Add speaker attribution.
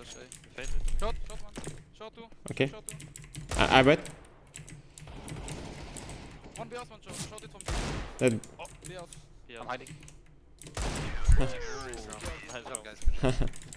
Speaker 1: flash A.
Speaker 2: Faded.
Speaker 1: Short one. Short two.
Speaker 3: Okay.
Speaker 1: Short two.
Speaker 3: I wait.
Speaker 1: One B house, one short. Short it from
Speaker 3: Dead.
Speaker 1: B house.
Speaker 2: Yeah.
Speaker 4: I'm hiding.
Speaker 2: Nice job.
Speaker 4: Guys, good job.